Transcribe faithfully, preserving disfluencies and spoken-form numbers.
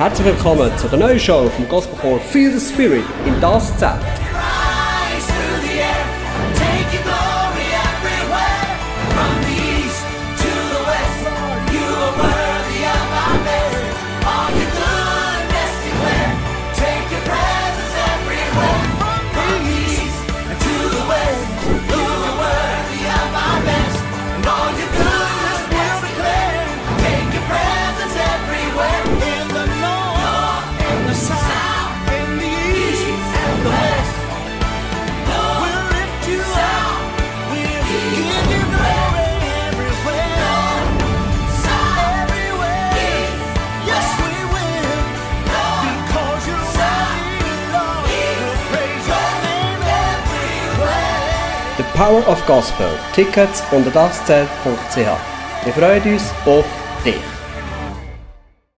Herzlich willkommen zu der neuen Show vom Gospelchor Feel the Spirit in das Z E L T. The Power of Gospel. Tickets unter das zelt punkt c h. Wir freuen uns auf dich.